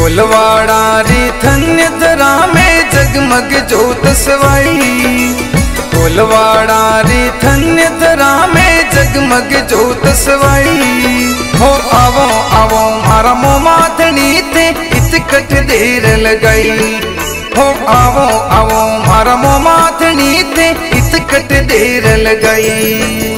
फुलवाड़ा री धन्य धरा में जगमग जोत सवाई। फुलवाड़ा री धन्य धरा में जगमग जोत सवाई। हो आवो आवो मारा मोमाथनी थे इतकट देर लगाई। हो आवो आवो मारा मोमाथनी थे इतकट देर लगाई।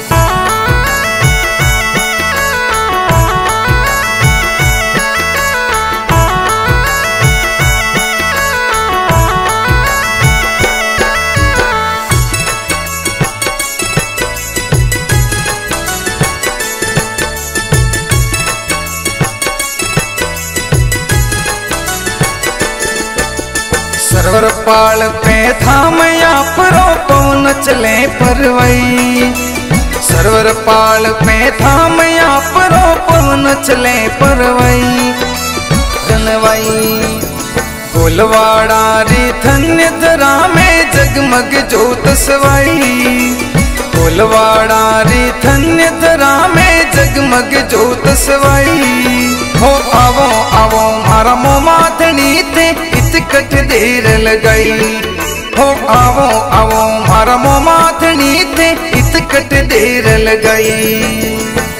सरवर पाल पे थाम या परो पवन चले परवई। सरवर पाल पे थाम या परो पवन चले परवई जनवई। फुलवाड़ा री धन्य धरा में जगमग जोत सवाई। फुलवाड़ा री धन्य धरा में जगमग जोत सवाई। हो आवो आवो मारा मोमाथनी थे इतकट देर लगाई। हो आवो आवो मारा मोमाथनी थे इतकट देर लगाई।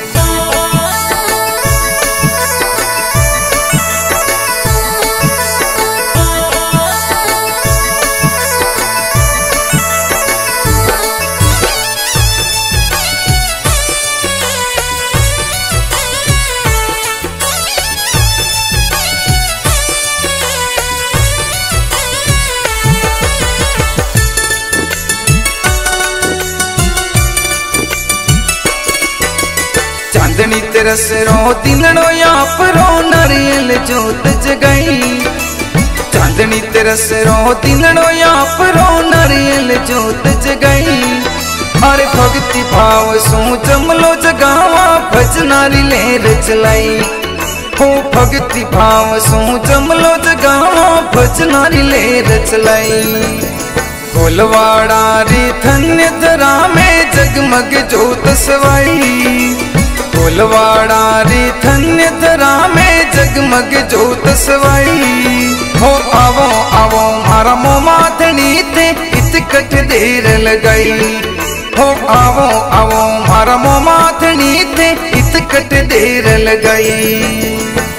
चांदनी तरस रो दिनड़ो या परो नारियल जोत जगाई। चांदनी तरस रो दिनड़ो या परो नारियल जोत जगाई। अरे भक्ति भाव सो जमलो जगावा भजनारी लहर चलाई। हो भक्ति भाव सो जमलो जगावा भजनारी लहर चलाई। फुलवाड़ा री धन्य धरा में जगमग जोत सवाई। फुलवाड़ा री धन्य धरा में जगमग जोत सवाई। हो आवो आवो मारा मोमाथनी थे इतकट देर लगाई। हो आवो आवो मारा मोमाथनी थे इतकट देर लगाई।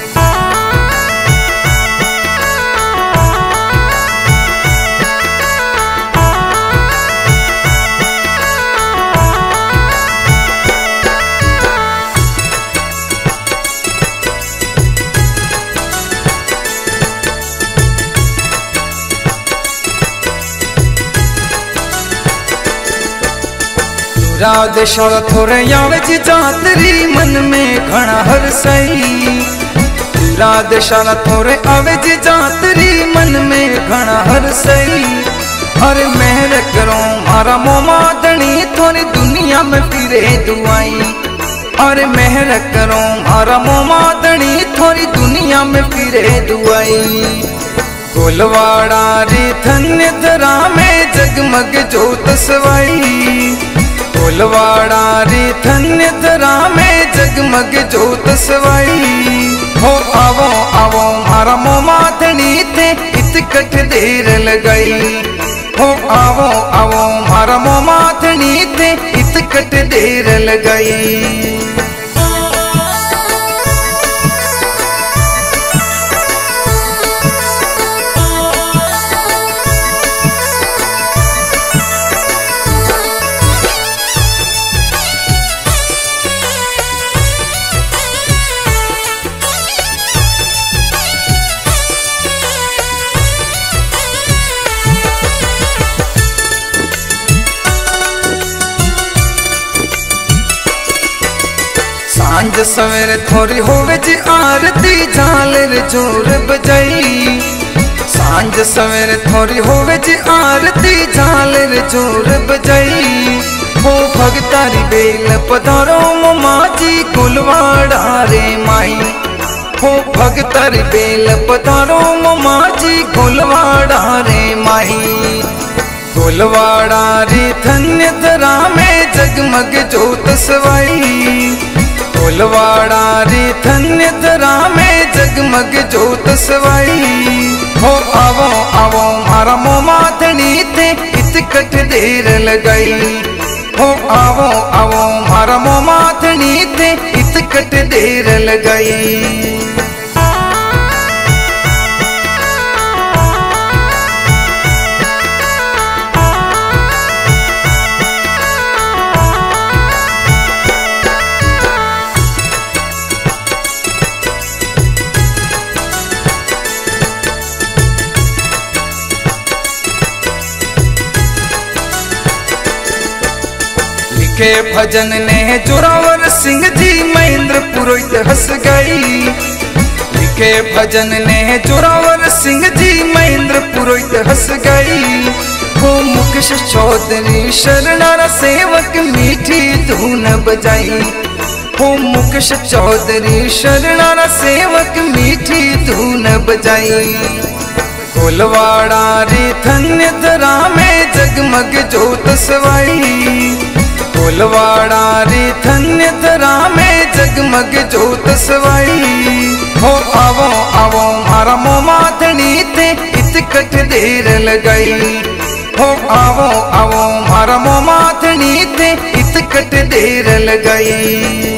राधेश्वर थोरे यावे जी जातरी मन में घना हरसई। राधेश्वर थोरे आवे जी जातरी मन में घना हरसई। अरे मेहर करो मारा मोमादनी थोड़ी दुनिया में फिरे दुआई। अरे मेहर करो मारा मोमादनी थोड़ी दुनिया में फिरे दुआई। फुलवाड़ा री धन्य धरा में जगमग जोत सवाई। फुलवाड़ा री धन्य धरा में जगमग जोत सवाई। हो आवो आवो मारा मोमाथनी थे इतकट देर लगाई। हो आवो आवो मारा मोमाथनी थे इतकट देर लगाई। सांझ सवेरे थोड़ी होवे जी आरती झालर जोर बजाई। सांझ सवेरे थोड़ी होवे जी आरती झालर जोर बजाई। हो भगतारी बेल पधारो मोमाजी फुलवाड़ा रे माई। हो भगतारी बेल पधारो मोमाजी फुलवाड़ा रे माई। फुलवाड़ा री धन्य धरा में जगमग जोत सवाई। फुलवाड़ा री धन्य धरा में जगमग जोत सवाई हो आवो आवो मारा मो माथनी थे इतकट देर लगाई हो आवो आवो मारा मो माथनी थे इतकट देर लगाई। के भजन ने जोरावर सिंह जी महेंद्र पुरोहित हंस गई। के भजन ने जोरावर सिंह जी महेंद्र पुरोहित हंस गई। हो मुकेश चौधरी शरणारा सेवक मीठी धुन बजाई। हो मुकेश चौधरी शरणारा सेवक मीठी धुन बजाई। फुलवाड़ा री धन्य धरा में जगमग जोत सवाई। फुलवाड़ा री धन्य धरा में जगमग जोत सवाई हो आवो आवो मारा मो माथनी थे इतकट देर लगाई हो आवो आवो मारा मो माथनी थे इतकट देर लगाई।